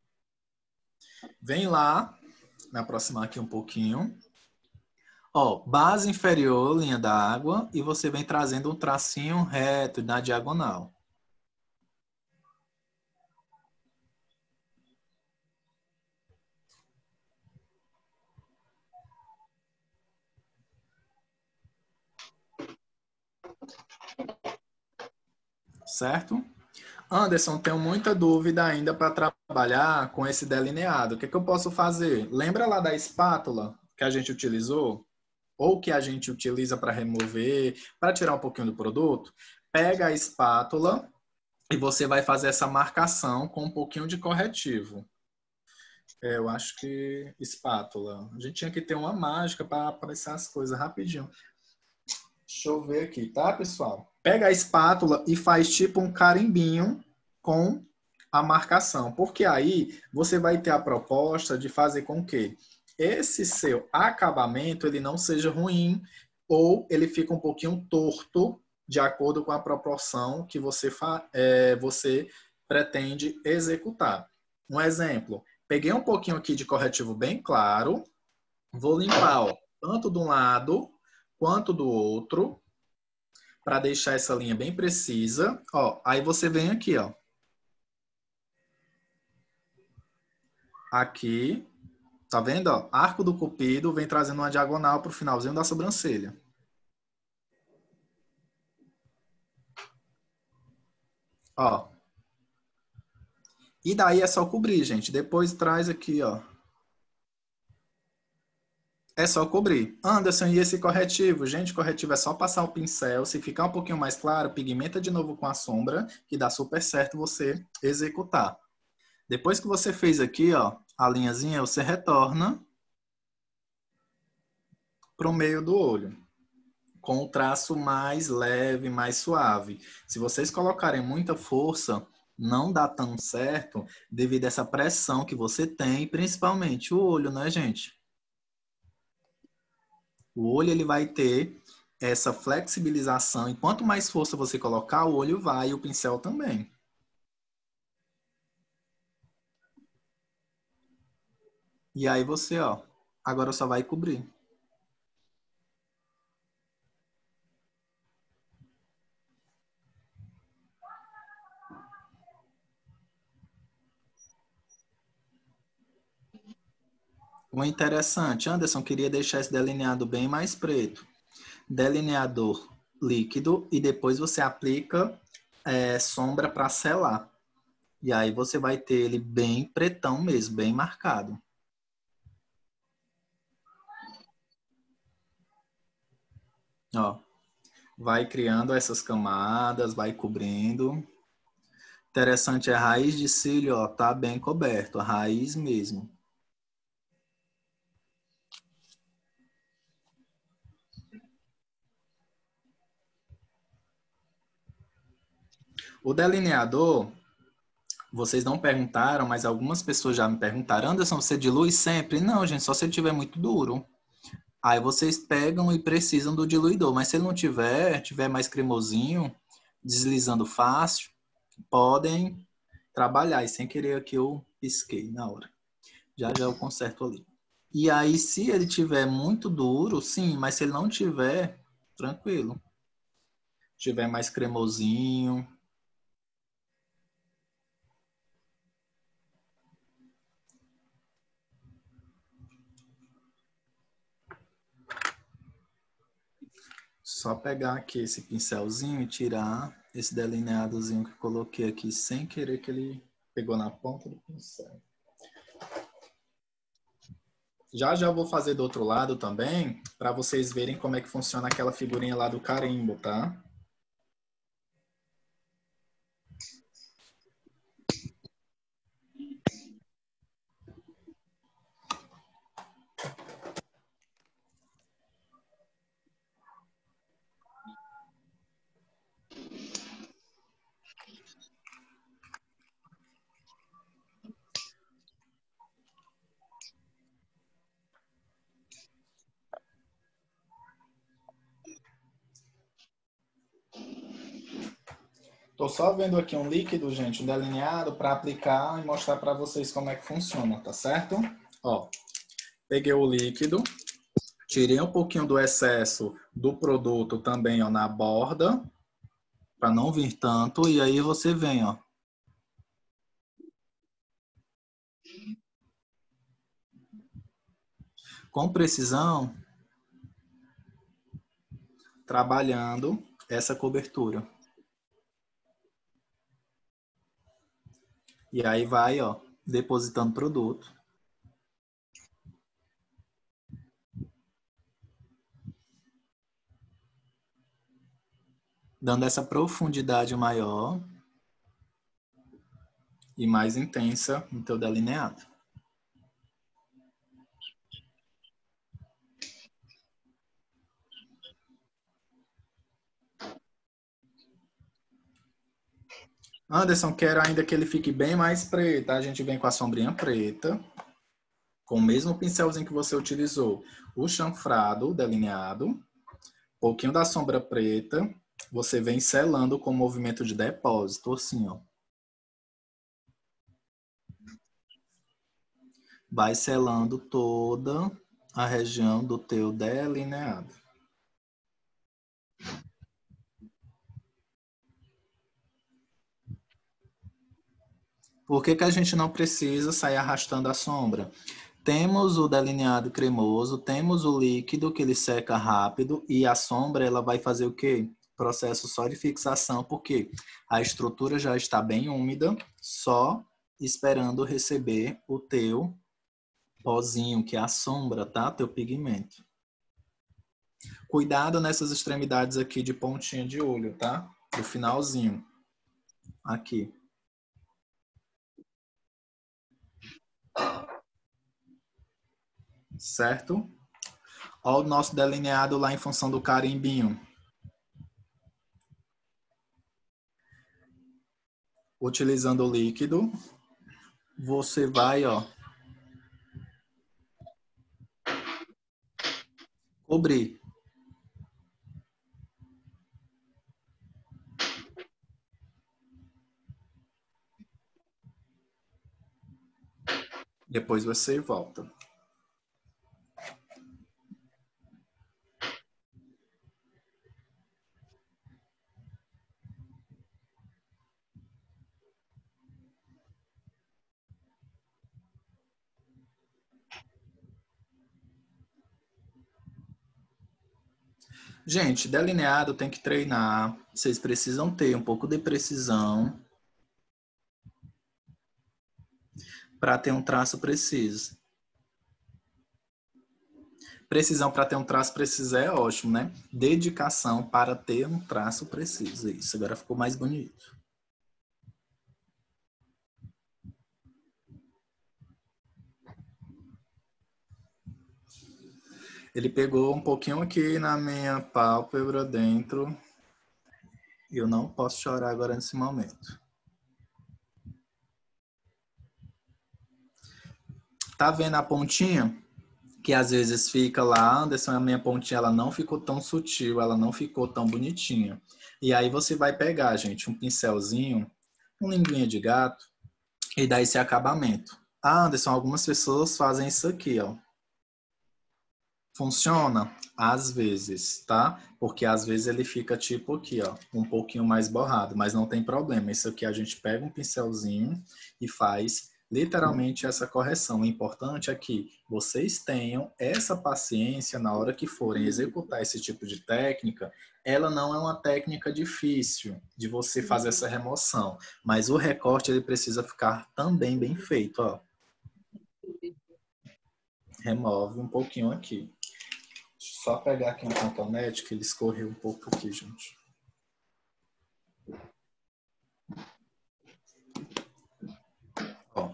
Vem lá, me aproximar aqui um pouquinho. Ó, base inferior, linha da água, e você vem trazendo um tracinho reto na diagonal. Certo? Anderson, tenho muita dúvida ainda para trabalhar com esse delineado. O que, que eu posso fazer? Lembra lá da espátula que a gente utilizou? Ou que a gente utiliza para remover, para tirar um pouquinho do produto? Pega a espátula e você vai fazer essa marcação com um pouquinho de corretivo. É, eu acho que espátula. A gente tinha que ter uma mágica para aparecer as coisas rapidinho. Deixa eu ver aqui, tá, pessoal? Pega a espátula e faz tipo um carimbinho com a marcação. Porque aí você vai ter a proposta de fazer com que esse seu acabamento ele não seja ruim ou ele fica um pouquinho torto de acordo com a proporção que você, fa é, você pretende executar. Um exemplo, peguei um pouquinho aqui de corretivo bem claro, vou limpar, ó, tanto de um lado quanto do outro, para deixar essa linha bem precisa. Ó, aí você vem aqui, ó. Aqui, tá vendo? Ó? Arco do cupido vem trazendo uma diagonal para o finalzinho da sobrancelha. Ó. E daí é só cobrir, gente. Depois traz aqui, ó. É só cobrir. Anderson, e esse corretivo? Gente, corretivo é só passar o pincel. Se ficar um pouquinho mais claro, pigmenta de novo com a sombra, que dá super certo você executar. Depois que você fez aqui, ó, a linhazinha, você retorna para o meio do olho, com o traço mais leve, mais suave. Se vocês colocarem muita força, não dá tão certo devido a essa pressão que você tem, principalmente o olho, né, gente? O olho ele vai ter essa flexibilização e quanto mais força você colocar, o olho vai e o pincel também. E aí você, ó, agora só vai cobrir. O interessante, Anderson, queria deixar esse delineado bem mais preto. Delineador líquido e depois você aplica é, sombra para selar. E aí você vai ter ele bem pretão mesmo, bem marcado. Ó, vai criando essas camadas, vai cobrindo. Interessante é a raiz de cílio, ó, tá bem coberto, a raiz mesmo. O delineador, vocês não perguntaram, mas algumas pessoas já me perguntaram, Anderson, você dilui sempre? Não, gente, só se ele tiver muito duro. Aí vocês pegam e precisam do diluidor, mas se ele não tiver, tiver mais cremosinho, deslizando fácil, podem trabalhar. E sem querer aqui eu pisquei na hora. Já já eu conserto ali. E aí se ele tiver muito duro, sim, mas se ele não tiver, tranquilo. Tiver mais cremosinho. Só pegar aqui esse pincelzinho e tirar esse delineadozinho que eu coloquei aqui sem querer que ele pegou na ponta do pincel. Já já vou fazer do outro lado também, para vocês verem como é que funciona aquela figurinha lá do carimbo, tá? Tô só vendo aqui um líquido, gente, um delineado para aplicar e mostrar para vocês como é que funciona, tá certo? Ó, peguei o líquido, tirei um pouquinho do excesso do produto também, ó, na borda, para não vir tanto, e aí você vem, ó. Com precisão, trabalhando essa cobertura. E aí vai, ó, depositando produto. Dando essa profundidade maior e mais intensa no teu delineado. Anderson, quero ainda que ele fique bem mais preto. A gente vem com a sombrinha preta, com o mesmo pincelzinho que você utilizou. O chanfrado, o delineado, um pouquinho da sombra preta, você vem selando com o movimento de depósito, assim, ó. Vai selando toda a região do teu delineado. Por que que a gente não precisa sair arrastando a sombra? Temos o delineado cremoso, temos o líquido que ele seca rápido e a sombra ela vai fazer o quê? Processo só de fixação, porque a estrutura já está bem úmida, só esperando receber o teu pozinho, que é a sombra, tá? Teu pigmento. Cuidado nessas extremidades aqui de pontinha de olho, tá? Do finalzinho. Aqui. Certo? Olha o nosso delineado lá em função do carimbinho. Utilizando o líquido, você vai, ó, cobrir. Depois você volta. Gente, delineado tem que treinar. Vocês precisam ter um pouco de precisão para ter um traço preciso. Precisão para ter um traço preciso é ótimo, né? Dedicação para ter um traço preciso. Isso, agora ficou mais bonito. Ele pegou um pouquinho aqui na minha pálpebra dentro. E eu não posso chorar agora nesse momento. Tá vendo a pontinha? Que às vezes fica lá, Anderson, a minha pontinha ela não ficou tão sutil, ela não ficou tão bonitinha. E aí você vai pegar, gente, um pincelzinho, uma linguinha de gato e dar esse acabamento. Ah, Anderson, algumas pessoas fazem isso aqui, ó. Funciona? Às vezes, tá? Porque às vezes ele fica tipo aqui, ó, um pouquinho mais borrado, mas não tem problema. Isso aqui a gente pega um pincelzinho e faz literalmente essa correção. O importante é que vocês tenham essa paciência na hora que forem executar esse tipo de técnica. Ela não é uma técnica difícil de você fazer essa remoção, mas o recorte ele precisa ficar também bem feito, ó. remove um pouquinho aqui. Só pegar aqui um cotonete que ele escorreu um pouco aqui, gente. Ó.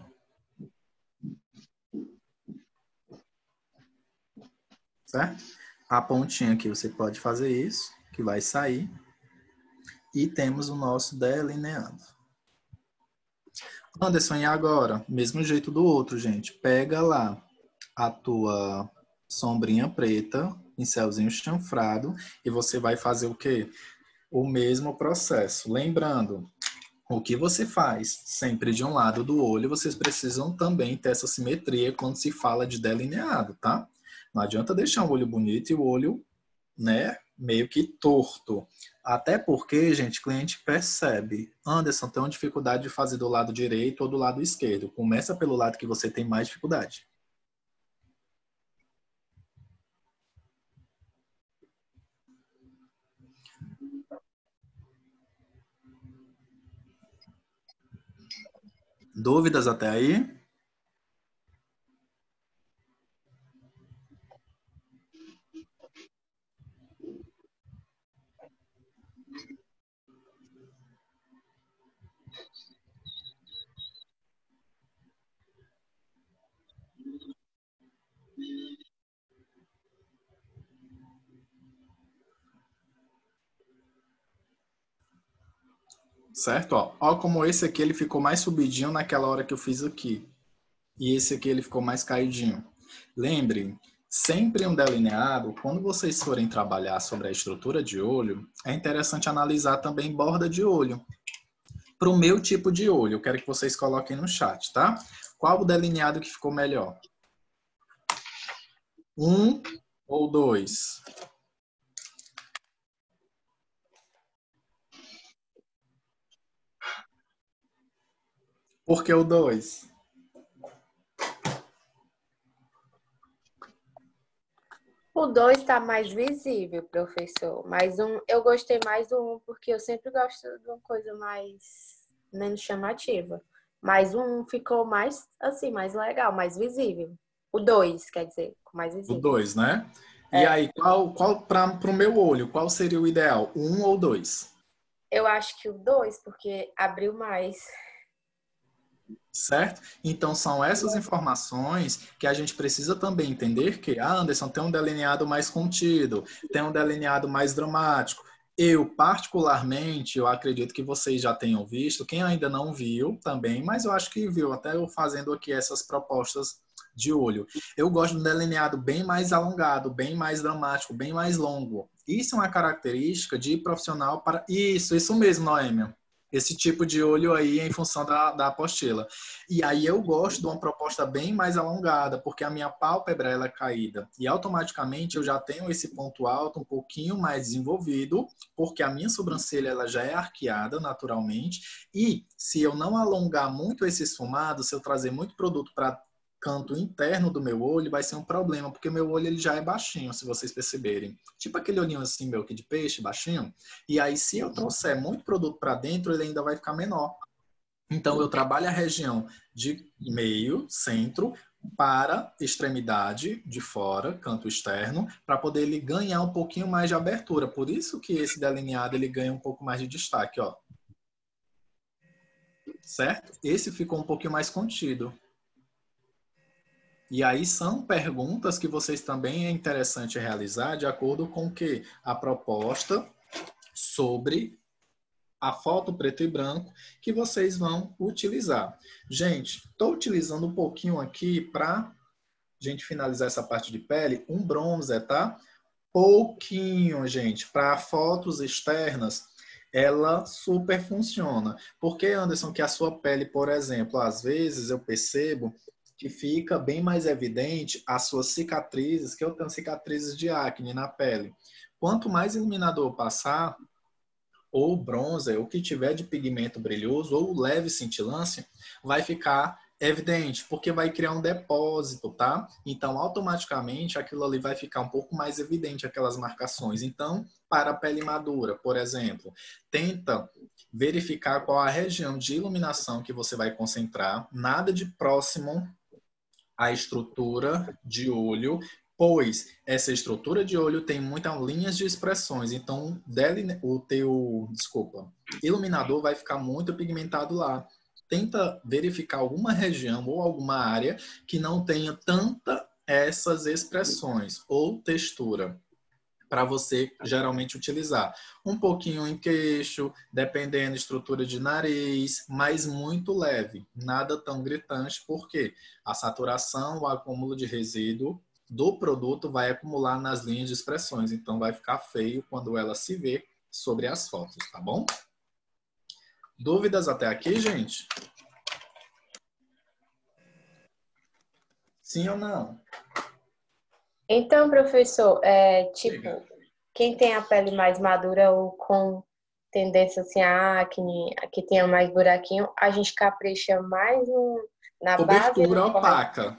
Certo? A pontinha aqui você pode fazer isso, que vai sair. E temos o nosso delineado. Anderson, e agora? Mesmo jeito do outro, gente. Pega lá a tua sombrinha preta, pincelzinho chanfrado, e você vai fazer o quê? O mesmo processo. Lembrando, o que você faz sempre de um lado do olho, vocês precisam também ter essa simetria quando se fala de delineado, tá? Não adianta deixar o olho bonito e o olho, né, meio que torto. Até porque, gente, cliente percebe. Anderson, tem uma dificuldade de fazer do lado direito ou do lado esquerdo. Começa pelo lado que você tem mais dificuldade. Dúvidas até aí? Certo? Ó, ó como esse aqui ele ficou mais subidinho naquela hora que eu fiz aqui. E esse aqui ele ficou mais caidinho. Lembrem, sempre um delineado, quando vocês forem trabalhar sobre a estrutura de olho, é interessante analisar também borda de olho. Para o meu tipo de olho, eu quero que vocês coloquem no chat, tá? Qual o delineado que ficou melhor? Um ou dois? Por que o dois? O dois está mais visível, professor. Mas um, eu gostei mais do um, porque eu sempre gosto de uma coisa mais menos chamativa. Mas o um ficou mais, assim, mais legal, mais visível. O dois, quer dizer, mais O visível. dois, né? E É. aí, qual, qual para o meu olho, qual seria o ideal? Um ou dois? Eu acho que o dois, porque abriu mais. Certo? Então, são essas informações que a gente precisa também entender que, ah, Anderson, tem um delineado mais contido, tem um delineado mais dramático. Eu, particularmente, eu acredito que vocês já tenham visto, quem ainda não viu também, mas eu acho que viu, até eu fazendo aqui essas propostas de olho. Eu gosto de um delineado bem mais alongado, bem mais dramático, bem mais longo. Isso é uma característica de profissional para... Isso, isso mesmo, Noêmia. Esse tipo de olho aí em função da, da apostila. E aí eu gosto de uma proposta bem mais alongada, porque a minha pálpebra ela é caída. E automaticamente eu já tenho esse ponto alto um pouquinho mais desenvolvido, porque a minha sobrancelha ela já é arqueada naturalmente. E se eu não alongar muito esse esfumado, se eu trazer muito produto para canto interno do meu olho, vai ser um problema, porque meu olho ele já é baixinho, se vocês perceberem. Tipo aquele olhinho assim meu aqui de peixe, baixinho. E aí se eu trouxer muito produto para dentro, ele ainda vai ficar menor. Então eu trabalho a região de meio, centro, para extremidade de fora, canto externo, para poder ele ganhar um pouquinho mais de abertura. Por isso que esse delineado ele ganha um pouco mais de destaque, ó. Certo? Esse ficou um pouquinho mais contido. E aí são perguntas que vocês também é interessante realizar de acordo com que a proposta sobre a foto preto e branco que vocês vão utilizar. Gente, estou utilizando um pouquinho aqui para gente finalizar essa parte de pele, um bronzer, tá? Pouquinho, gente, para fotos externas, ela super funciona. Porque, Anderson, que a sua pele, por exemplo, às vezes eu percebo que fica bem mais evidente as suas cicatrizes, que eu tenho cicatrizes de acne na pele. Quanto mais iluminador passar, ou bronzer, o que tiver de pigmento brilhoso, ou leve cintilância, vai ficar evidente, porque vai criar um depósito, tá? Então, automaticamente, aquilo ali vai ficar um pouco mais evidente, aquelas marcações. Então, para a pele madura, por exemplo, tenta verificar qual a região de iluminação que você vai concentrar, nada de próximo a estrutura de olho, pois essa estrutura de olho tem muitas linhas de expressões. Então, deline... o teu, desculpa, iluminador vai ficar muito pigmentado lá. Tenta verificar alguma região ou alguma área que não tenha tanta essas expressões ou textura, para você geralmente utilizar. Um pouquinho em queixo, dependendo da estrutura de nariz, mas muito leve, nada tão gritante, porque a saturação, o acúmulo de resíduo do produto vai acumular nas linhas de expressões, então vai ficar feio quando ela se vê sobre as fotos, tá bom? Dúvidas até aqui, gente? Sim ou não? Então, professor, é tipo, Diga. quem tem a pele mais madura ou com tendência assim, a acne, que tenha mais buraquinho, a gente capricha mais no, na base e Cobertura no corretor. opaca.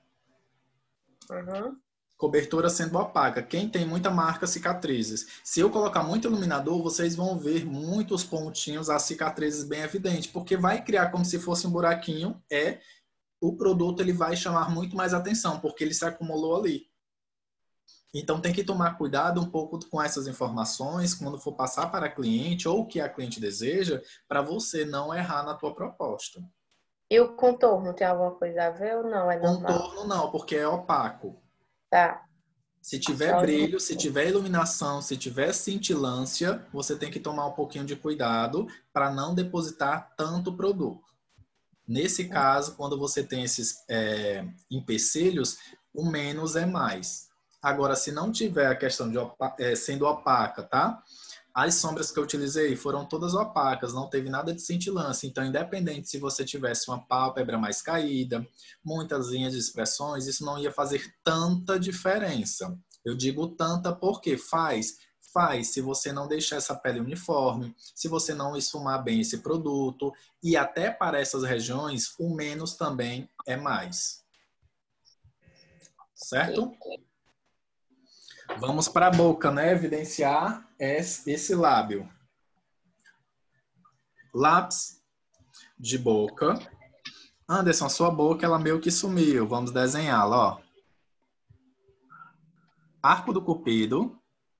Uhum. Cobertura sendo opaca. Quem tem muita marca, cicatrizes. Se eu colocar muito iluminador, vocês vão ver muitos pontinhos, as cicatrizes bem evidentes, porque vai criar como se fosse um buraquinho, é o produto ele vai chamar muito mais atenção, porque ele se acumulou ali. Então tem que tomar cuidado um pouco com essas informações quando for passar para a cliente ou o que a cliente deseja, para você não errar na tua proposta. E o contorno tem alguma coisa a ver ou não? É normal? Contorno não, porque é opaco. Tá. Se tiver Só- brilho, se tiver iluminação, se tiver cintilância, você tem que tomar um pouquinho de cuidado para não depositar tanto produto. Nesse caso, quando você tem esses é, empecilhos, o menos é mais. Agora, se não tiver a questão de opa é, sendo opaca, tá? As sombras que eu utilizei foram todas opacas, não teve nada de cintilância. Então, independente se você tivesse uma pálpebra mais caída, muitas linhas de expressões, isso não ia fazer tanta diferença. Eu digo tanta porque faz, faz se você não deixar essa pele uniforme, se você não esfumar bem esse produto, e até para essas regiões, o menos também é mais. Certo? Vamos para a boca, né? Evidenciar esse lábio. Lápis de boca. Anderson, sua boca, ela meio que sumiu. Vamos desenhá-la, ó. Arco do cupido.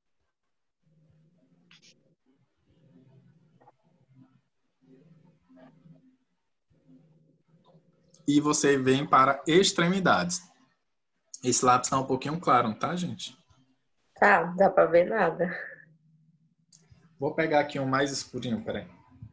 E você vem para extremidades. Esse lápis está um pouquinho claro, tá, gente? Tá, não dá pra ver nada. Vou pegar aqui um mais escurinho, peraí.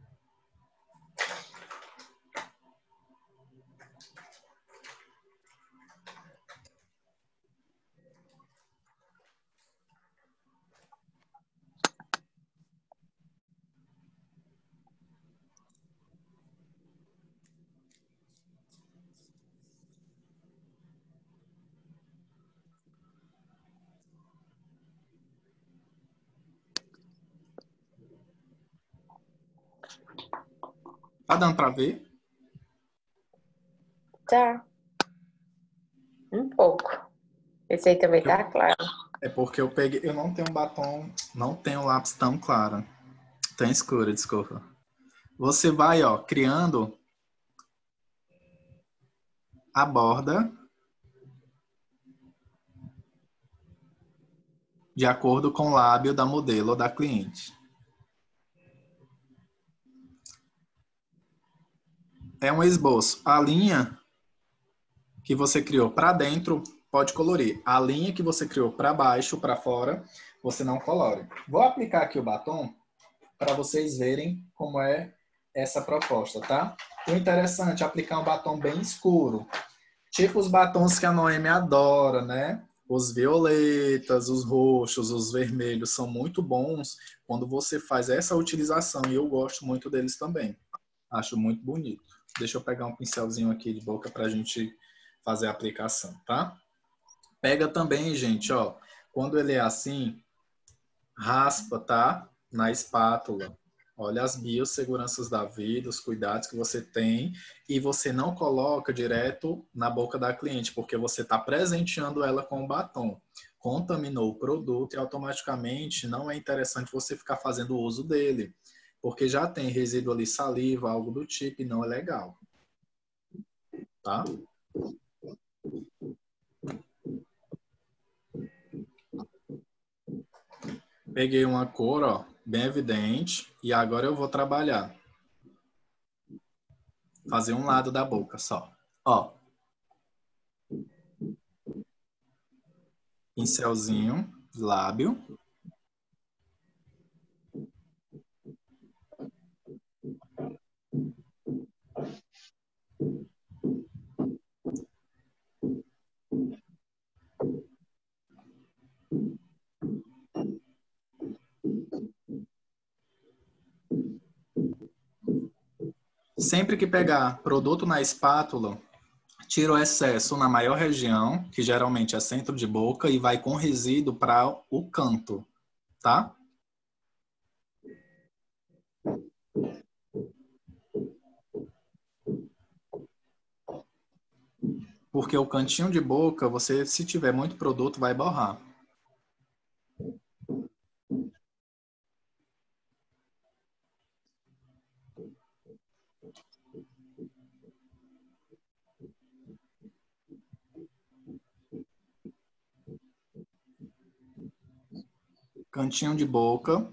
Tá dando para ver? Tá. Um pouco. Esse aí também tá claro. É porque eu peguei, eu não tenho batom, não tenho lápis tão claro. Tão escuro, desculpa. Você vai, ó, criando a borda de acordo com o lábio da modelo ou da cliente. É um esboço. A linha que você criou para dentro pode colorir. A linha que você criou para baixo, para fora, você não colore. Vou aplicar aqui o batom para vocês verem como é essa proposta, tá? O interessante é aplicar um batom bem escuro. Tipo os batons que a Noemi adora, né? Os violetas, os roxos, os vermelhos são muito bons quando você faz essa utilização. E eu gosto muito deles também. Acho muito bonito. Deixa eu pegar um pincelzinho aqui de boca para a gente fazer a aplicação, tá? Pega também, gente, ó. Quando ele é assim, raspa, tá? Na espátula. Olha as biosseguranças da vida, os cuidados que você tem, e você não coloca direto na boca da cliente, porque você está presenteando ela com o batom. Contaminou o produto e automaticamente não é interessante você ficar fazendo uso dele, porque já tem resíduo ali, saliva, algo do tipo, e não é legal. Tá? Peguei uma cor, ó, bem evidente, e agora eu vou trabalhar. Fazer um lado da boca só. Ó. Pincelzinho, lábio. Sempre que pegar produto na espátula, tira o excesso na maior região, que geralmente é centro de boca, e vai com resíduo para o canto, tá? Porque o cantinho de boca, você, se tiver muito produto, vai borrar. Cantinho de boca.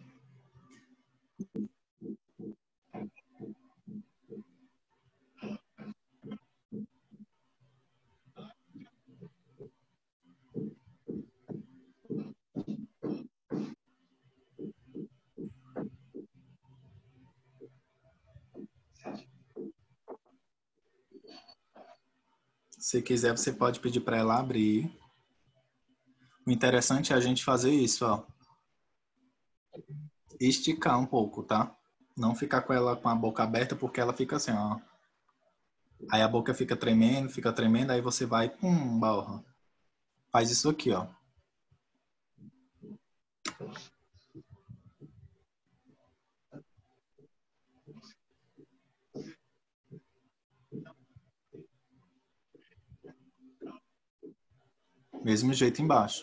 Se quiser, você pode pedir para ela abrir. O interessante é a gente fazer isso, ó. Esticar um pouco, tá? Não ficar com ela com a boca aberta, porque ela fica assim, ó. Aí a boca fica tremendo, fica tremendo, aí você vai, pum, borra. Faz isso aqui, ó. Mesmo jeito embaixo.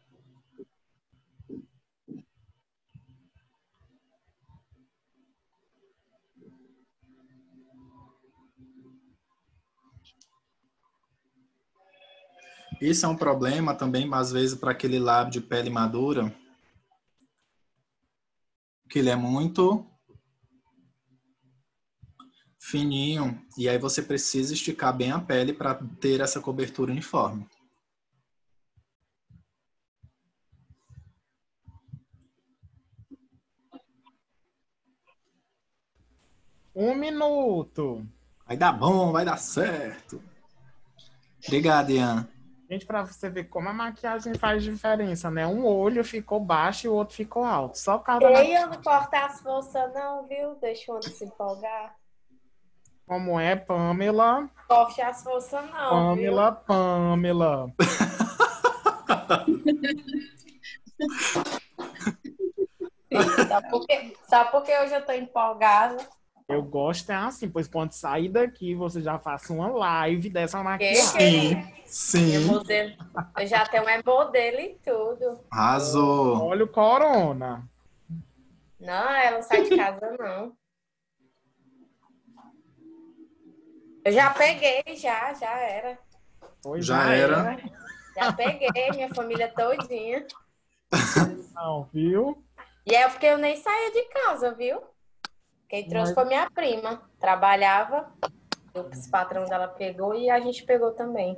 Isso é um problema também, às vezes, para aquele lábio de pele madura, que ele é muito fininho, e aí você precisa esticar bem a pele para ter essa cobertura uniforme. Um minuto. Vai dar bom, vai dar certo. Obrigado, Ian. Gente, para você ver como a maquiagem faz diferença, né? Um olho ficou baixo e o outro ficou alto. Só por causa da Ei, maquiagem. eu não cortar as forças não, viu? Deixa o outro se empolgar. Como é, Pamela? Corte as forças não, Pamela, Pamela. viu? Só porque, só porque hoje eu tô empolgada. Eu gosto é assim, pois quando sair daqui, você já faça uma live dessa Que, maquiagem. querida? Sim, Minha sim. modelo, eu já tenho um modelo e tudo. Arrasou. Olha o corona. Não, ela não sai de casa, não. Eu já peguei, já, já era. Pois Já era. Já peguei, minha família todinha. Não, viu? E é porque eu nem saía de casa, viu? Quem trouxe Mas- foi minha prima. Trabalhava, o patrão dela pegou e a gente pegou também.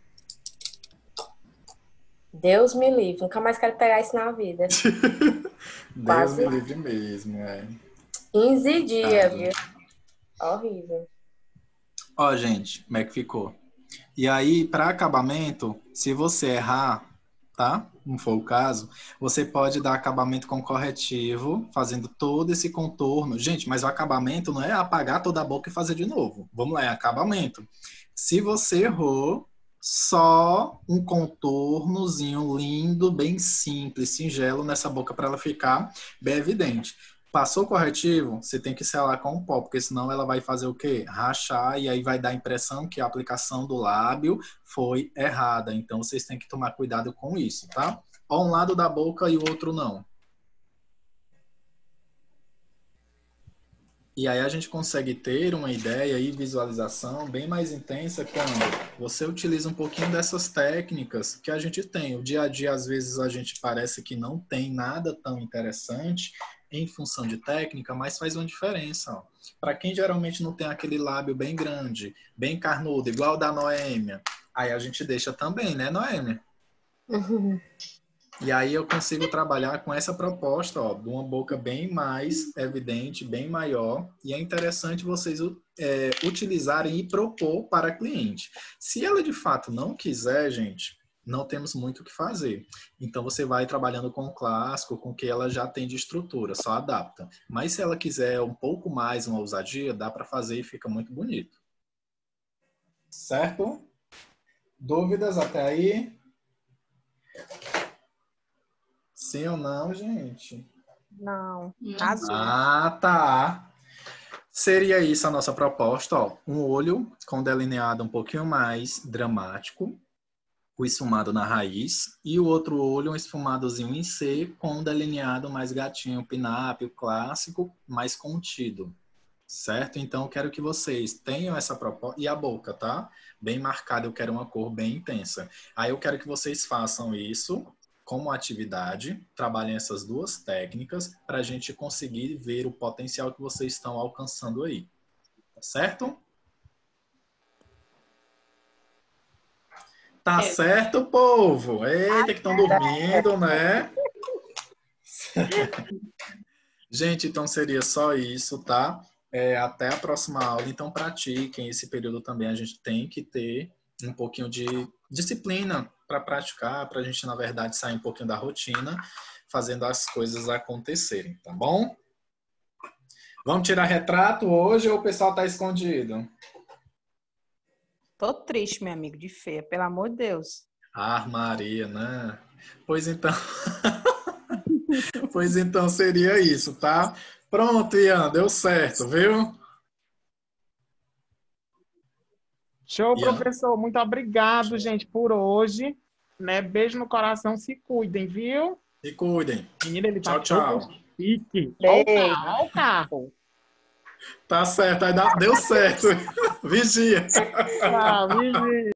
Deus me livre, nunca mais quero pegar isso na vida. Deus Quase. me livre mesmo, é. quinze dias, Cara. viu? Horrível. Ó, gente, como é que ficou? E aí, para acabamento, se você errar, tá? Não for o caso, você pode dar acabamento com corretivo, fazendo todo esse contorno. Gente, mas o acabamento não é apagar toda a boca e fazer de novo. Vamos lá, é acabamento. Se você errou, só um contornozinho lindo, bem simples, singelo nessa boca para ela ficar bem evidente. Passou o corretivo, você tem que selar com um pó, porque senão ela vai fazer o quê? Rachar, e aí vai dar a impressão que a aplicação do lábio foi errada. Então, vocês têm que tomar cuidado com isso, tá? Ó, um lado da boca e o outro não. E aí a gente consegue ter uma ideia e visualização bem mais intensa quando você utiliza um pouquinho dessas técnicas que a gente tem. O dia a dia, às vezes, a gente parece que não tem nada tão interessante em função de técnica, mas faz uma diferença. Para quem geralmente não tem aquele lábio bem grande, bem carnudo, igual o da Noêmia, aí a gente deixa também, né, Noêmia? Uhum. E aí eu consigo trabalhar com essa proposta, ó, de uma boca bem mais evidente, bem maior. E é interessante vocês é, utilizarem e propor para a cliente. Se ela de fato não quiser, gente, não temos muito o que fazer. Então você vai trabalhando com o clássico, com o que ela já tem de estrutura, só adapta. Mas se ela quiser um pouco mais uma ousadia, dá para fazer e fica muito bonito. Certo? Dúvidas até aí? Sim ou não, gente? Não. Azul. Ah, tá. Seria isso a nossa proposta, ó. Um olho com delineado um pouquinho mais dramático, o esfumado na raiz, e o outro olho um esfumadozinho em C com um delineado mais gatinho, pinápio, clássico, mais contido. Certo? Então, eu quero que vocês tenham essa proposta. E a boca, tá? Bem marcada, eu quero uma cor bem intensa. Aí eu quero que vocês façam isso como atividade, trabalhem essas duas técnicas para a gente conseguir ver o potencial que vocês estão alcançando aí. Tá certo? Tá certo, povo? Eita, que estão dormindo, né? Gente, então seria só isso, tá? É, até a próxima aula. Então, pratiquem. Esse período também a gente tem que ter um pouquinho de disciplina para praticar, para a gente, na verdade, sair um pouquinho da rotina, fazendo as coisas acontecerem, tá bom? Vamos tirar retrato hoje ou o pessoal tá escondido? Tô triste, meu amigo, de feia, pelo amor de Deus. Ah, Maria, né? Pois então... pois então seria isso, tá? Pronto, Ian, deu certo, viu? Show, Ian. professor. Muito obrigado, gente, por hoje. Né? Beijo no coração. Se cuidem, viu? Se cuidem. Menina, ele tá Tchau, todo tchau. chique. Olha o Beijo. carro, olha o carro. Tá certo, aí dá- deu certo. Vigia. Ah, vigia.